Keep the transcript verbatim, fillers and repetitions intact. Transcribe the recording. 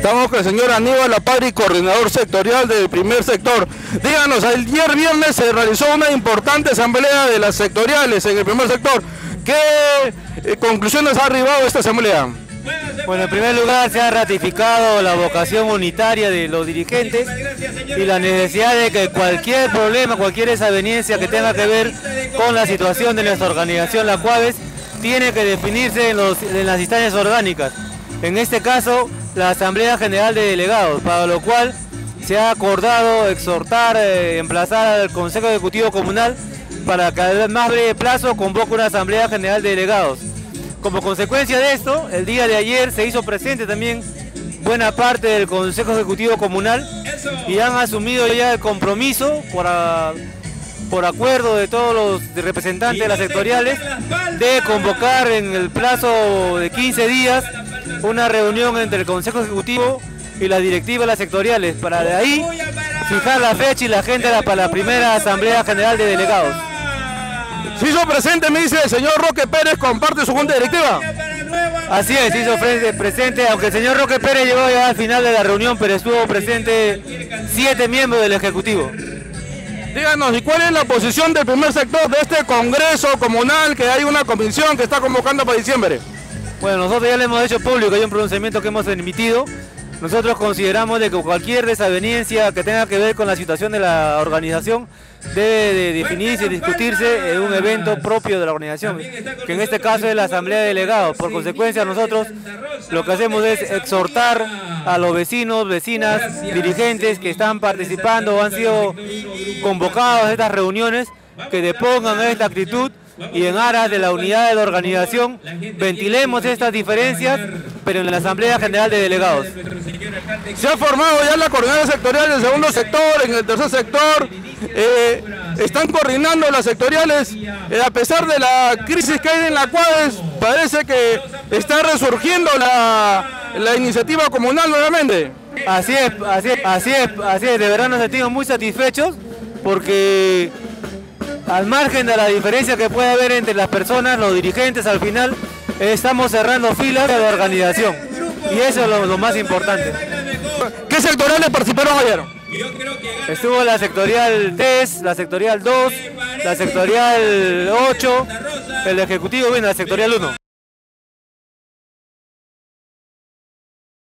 Estamos con el señor Aníbal Lapari, coordinador sectorial del primer sector. Díganos, ayer viernes se realizó una importante asamblea de las sectoriales en el primer sector. ¿Qué eh, conclusiones ha arribado esta asamblea? Bueno, en primer lugar se ha ratificado la vocación unitaria de los dirigentes y la necesidad de que cualquier problema, cualquier desaveniencia que tenga que ver con la situación de nuestra organización, la cual tiene que definirse en, los, en las instancias orgánicas. En este caso, la Asamblea General de Delegados, para lo cual se ha acordado exhortar, eh, emplazar al Consejo Ejecutivo Comunal para que al más breve plazo convoque una Asamblea General de Delegados. Como consecuencia de esto, el día de ayer se hizo presente también buena parte del Consejo Ejecutivo Comunal y han asumido ya el compromiso por, a, por acuerdo de todos los representantes de las sectoriales de convocar en el plazo de quince días una reunión entre el Consejo Ejecutivo y las directivas de las sectoriales para de ahí fijar la fecha y la agenda para la primera Asamblea General de Delegados. Se hizo presente, me dice el señor Roque Pérez, comparte su junta directiva. Así es, se hizo presente, aunque el señor Roque Pérez llegó ya al final de la reunión, pero estuvo presente siete miembros del Ejecutivo. Díganos, ¿y cuál es la posición del primer sector de este Congreso Comunal, que hay una comisión que está convocando para diciembre? Bueno, nosotros ya le hemos hecho público, hay un pronunciamiento que hemos emitido. Nosotros consideramos de que cualquier desaveniencia que tenga que ver con la situación de la organización debe de definirse y discutirse en un evento propio de la organización, que en este caso es la Asamblea de Delegados. Por consecuencia, nosotros lo que hacemos es exhortar a los vecinos, vecinas, dirigentes que están participando o han sido convocados a estas reuniones, que depongan esta actitud y en aras de la unidad de la organización ventilemos estas diferencias, pero en la Asamblea General de Delegados. Se ha formado ya la coordinación sectorial del segundo sector, en el tercer sector, eh, están coordinando las sectoriales, eh, a pesar de la crisis que hay en la cual parece que está resurgiendo la, la iniciativa comunal nuevamente. Así es, así es, así es, así es, de verdad nos sentimos muy satisfechos porque al margen de la diferencia que puede haber entre las personas, los dirigentes, al final estamos cerrando filas de la organización y eso es lo, lo más importante. ¿Qué sectoriales participaron ayer? Estuvo la sectorial tres, la sectorial dos, la sectorial ocho, el ejecutivo, bueno, la sectorial uno.